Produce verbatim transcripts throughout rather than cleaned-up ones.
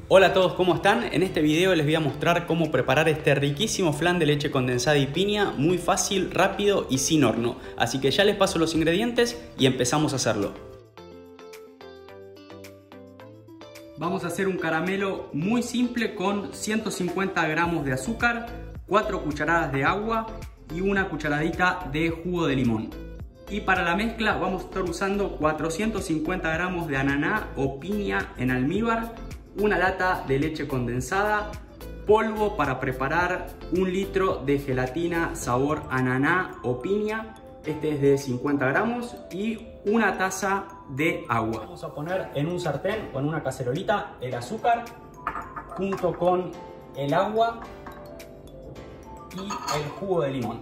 Hola a todos, ¿cómo están? En este video les voy a mostrar cómo preparar este riquísimo flan de leche condensada y piña, muy fácil, rápido y sin horno. Así que ya les paso los ingredientes y empezamos a hacerlo. Vamos a hacer un caramelo muy simple con ciento cincuenta gramos de azúcar, cuatro cucharadas de agua y una cucharadita de jugo de limón. Y para la mezcla vamos a estar usando cuatrocientos cincuenta gramos de ananá o piña en almíbar, una lata de leche condensada, polvo para preparar un litro de gelatina sabor ananá o piña, este es de cincuenta gramos, y una taza de agua. Vamos a poner en un sartén o en una cacerolita el azúcar junto con el agua y el jugo de limón.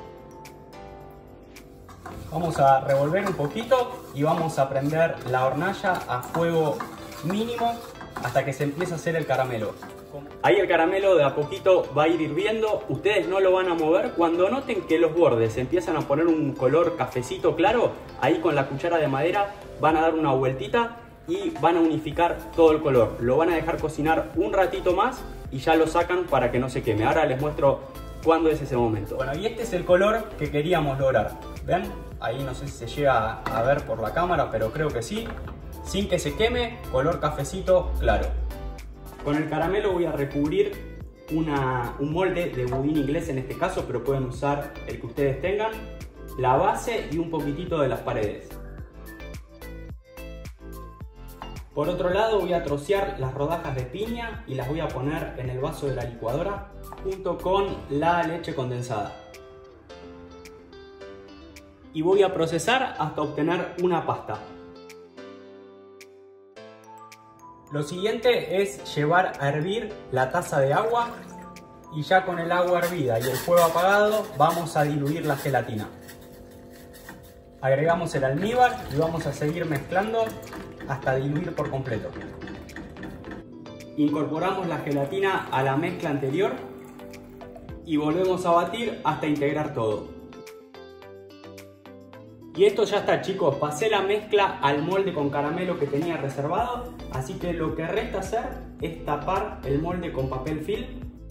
Vamos a revolver un poquito y vamos a prender la hornalla a fuego mínimo hasta que se empiece a hacer el caramelo. Ahí el caramelo de a poquito va a ir hirviendo, ustedes no lo van a mover. Cuando noten que los bordes empiezan a poner un color cafecito claro, ahí con la cuchara de madera van a dar una vueltita y van a unificar todo el color. Lo van a dejar cocinar un ratito más y ya lo sacan para que no se queme. Ahora les muestro cuándo es ese momento. Bueno, y este es el color que queríamos lograr. ¿Ven? Ahí no sé si se llega a ver por la cámara, pero creo que sí. Sin que se queme, color cafecito claro. Con el caramelo voy a recubrir una, un molde de budín inglés en este caso, pero pueden usar el que ustedes tengan, la base y un poquitito de las paredes. Por otro lado voy a trocear las rodajas de piña y las voy a poner en el vaso de la licuadora junto con la leche condensada. Y voy a procesar hasta obtener una pasta. Lo siguiente es llevar a hervir la taza de agua y ya con el agua hervida y el fuego apagado vamos a diluir la gelatina. Agregamos el almíbar y vamos a seguir mezclando hasta diluir por completo. Incorporamos la gelatina a la mezcla anterior y volvemos a batir hasta integrar todo. Y esto ya está, chicos, pasé la mezcla al molde con caramelo que tenía reservado, así que lo que resta hacer es tapar el molde con papel film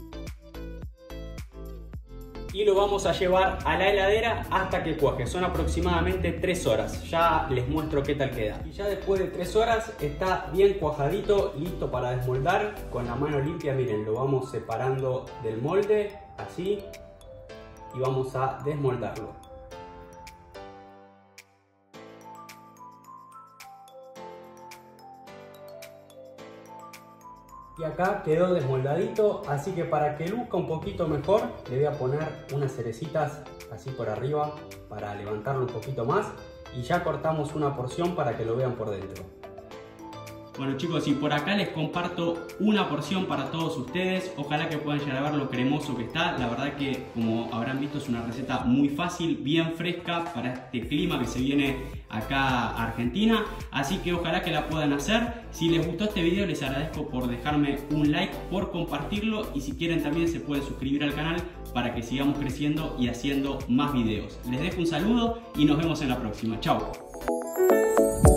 y lo vamos a llevar a la heladera hasta que cuaje. Son aproximadamente tres horas, ya les muestro qué tal queda. Y ya después de tres horas está bien cuajadito, listo para desmoldar. Con la mano limpia, miren, lo vamos separando del molde, así, y vamos a desmoldarlo. Y acá quedó desmoldadito, así que para que luzca un poquito mejor le voy a poner unas cerecitas así por arriba para levantarlo un poquito más y ya cortamos una porción para que lo vean por dentro. Bueno, chicos, y por acá les comparto una porción para todos ustedes. Ojalá que puedan llegar a ver lo cremoso que está. La verdad que, como habrán visto, es una receta muy fácil, bien fresca para este clima que se viene acá a Argentina. Así que ojalá que la puedan hacer. Si les gustó este video, les agradezco por dejarme un like, por compartirlo. Y si quieren también se pueden suscribir al canal para que sigamos creciendo y haciendo más videos. Les dejo un saludo y nos vemos en la próxima. Chao.